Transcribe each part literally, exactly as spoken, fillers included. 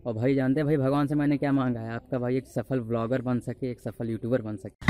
और भाई जानते हैं भाई भगवान से मैंने क्या मांगा है, आपका भाई एक सफल व्लॉगर बन सके, एक सफल यूट्यूबर बन सके।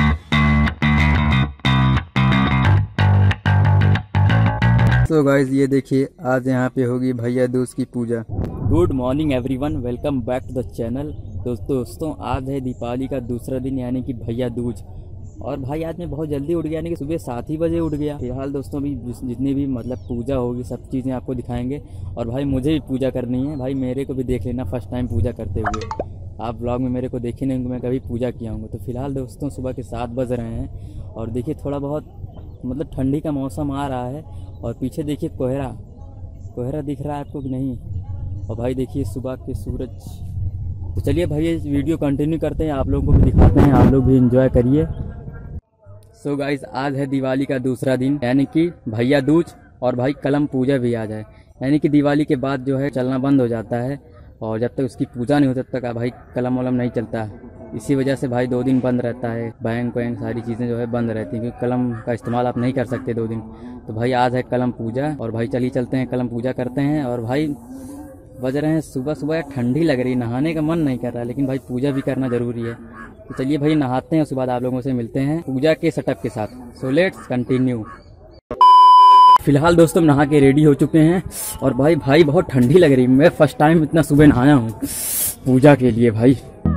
तो गाइस ये देखिए आज यहाँ पे होगी भैया दूज की पूजा। Good morning everyone, welcome back to the channel. दोस्तों दोस्तों आज है दीपावली का दूसरा दिन यानी कि भैया दूज। और भाई आज मैं बहुत जल्दी उठ गया यानी कि सुबह सात ही बजे उठ गया। फिलहाल दोस्तों भी जितनी भी मतलब पूजा होगी सब चीज़ें आपको दिखाएंगे। और भाई मुझे भी पूजा करनी है, भाई मेरे को भी देख लेना फर्स्ट टाइम पूजा करते हुए। आप ब्लॉग में मेरे को देखे नहीं, मैं कभी पूजा किया हूँ। तो फिलहाल दोस्तों सुबह के सात बज रहे हैं और देखिए थोड़ा बहुत मतलब ठंडी का मौसम आ रहा है। और पीछे देखिए कोहरा कोहरा दिख रहा है आपको कि नहीं। और भाई देखिए सुबह के सूरज। तो चलिए भाई इस वीडियो कंटिन्यू करते हैं, आप लोगों को भी दिखाते हैं, आप लोग भी एंजॉय करिए। सो so गाइस आज है दिवाली का दूसरा दिन यानी कि भैया दूज। और भाई कलम पूजा भी आज है, यानी कि दिवाली के बाद जो है चलना बंद हो जाता है और जब तक उसकी पूजा नहीं होती तब तक भाई कलम वलम नहीं चलता है। इसी वजह से भाई दो दिन बंद रहता है, बैंक वैंक सारी चीज़ें जो है बंद रहती हैं क्योंकि कलम का इस्तेमाल आप नहीं कर सकते दो दिन। तो भाई आज है कलम पूजा और भाई चलिए चलते हैं कलम पूजा करते हैं। और भाई बज रहे हैं सुबह सुबह, ठंडी लग रही, नहाने का मन नहीं कर रहा है लेकिन भाई पूजा भी करना ज़रूरी है। तो चलिए भाई नहाते हैं, उसके बाद आप लोगों से मिलते हैं पूजा के सेटअप के साथ। So let's continue. फिलहाल दोस्तों नहा के रेडी हो चुके हैं और भाई भाई बहुत ठंडी लग रही, मैं फर्स्ट टाइम इतना सुबह नहाया हूँ पूजा के लिए भाई।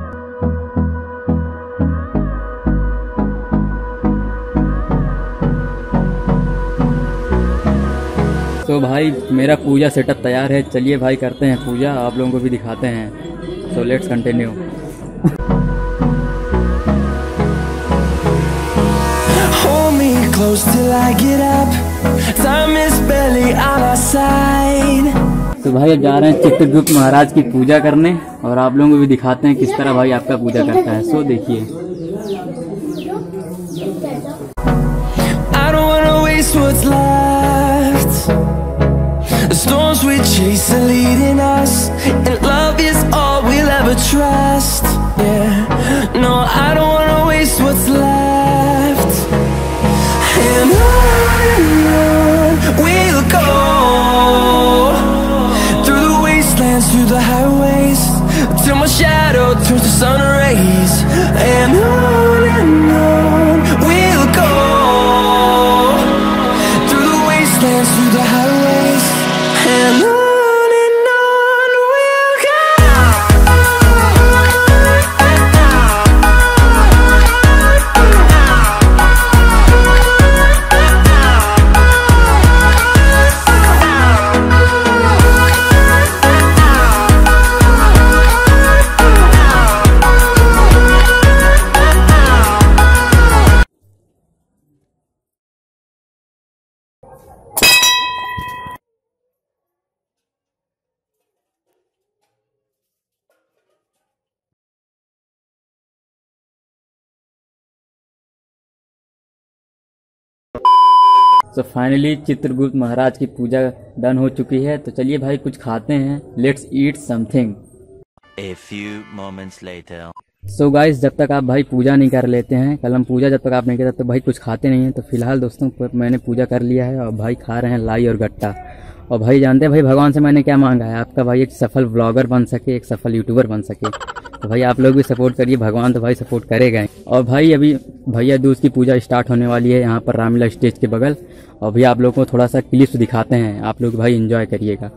तो भाई मेरा पूजा सेटअप तैयार है, चलिए भाई करते हैं पूजा, आप लोगों को भी दिखाते हैं। So let's continue. Close till I get up, time is barely on our side. तो भाई अब जा रहे हैं चित्रगुप्त महाराज की पूजा करने और आप लोगों को भी दिखाते हैं किस तरह भाई आपका पूजा करता है। सो देखिए। I don't wanna waste what's left. The storms we chase are leading us, and love is all we'll ever trust. Yeah, no, I don't wanna waste what's left. And on and on we'll go, through the wastelands, through the highways, till my shadow turns to sun rays. And on and on we'll go, through the wastelands, through the highways, and on. तो finally Chitragupta Maharaj की पूजा done हो चुकी है। तो चलिए भाई कुछ खाते हैं, let's eat something. A few moments later. So guys जब तक आप भाई पूजा नहीं कर लेते हैं, कलम पूजा जब तक आप नहीं करते तब तक भाई कुछ खाते नहीं हैं। तो फिलहाल दोस्तों मैंने पूजा कर लिया है और भाई खा रहे हैं लाई और गट्टा। और भाई जानते हैं भाई भगवान से मैंने क्या मांगा है, आपका भाई एक सफल व्लॉगर बन सके, एक सफल यूट्यूबर बन सके। तो भाई आप लोग भी सपोर्ट करिए, भगवान तो भाई सपोर्ट करेगा। और भाई अभी भैया दूज की पूजा स्टार्ट होने वाली है यहाँ पर रामलीला स्टेज के बगल। और भी आप लोगों को थोड़ा सा क्लिप्स दिखाते हैं, आप लोग भाई एंजॉय करिएगा।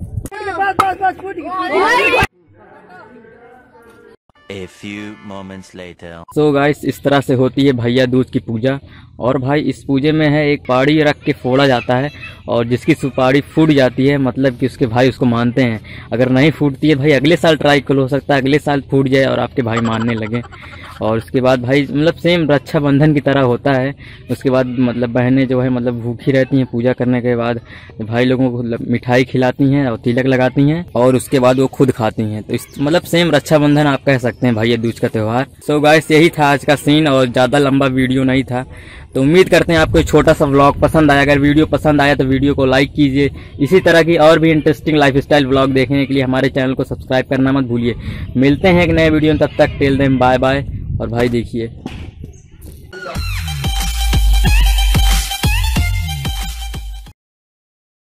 A few moments later. So so guys इस तरह से होती है भैया दूज की पूजा। और भाई इस पूजे में है एक पाड़ी रख के फोड़ा जाता है और जिसकी सुपारी फूट जाती है मतलब कि उसके भाई उसको मानते हैं। अगर नहीं फूटती है भाई अगले साल ट्राई कर, हो सकता है अगले साल फूट जाए और आपके भाई मानने लगे। और उसके बाद भाई मतलब सेम रक्षाबंधन की तरह होता है। उसके बाद मतलब बहनें जो है मतलब भूखी रहती हैं, पूजा करने के बाद भाई लोगों को मिठाई खिलाती हैं और तिलक लगाती हैं और उसके बाद वो खुद खाती हैं। तो इस मतलब सेम रक्षाबंधन आप कह सकते हैं भैया दूज का त्यौहार। सो गाइस यही था आज का सीन और ज़्यादा लंबा वीडियो नहीं था। तो उम्मीद करते हैं आपको एक छोटा सा व्लॉग पसंद आया। अगर वीडियो पसंद आया तो वीडियो को लाइक कीजिए। इसी तरह की और भी इंटरेस्टिंग लाइफस्टाइल व्लॉग देखने के लिए हमारे चैनल को सब्सक्राइब करना मत भूलिए। मिलते हैं एक नए वीडियो में, तब तक टेल देम बाय बाय। और भाई देखिए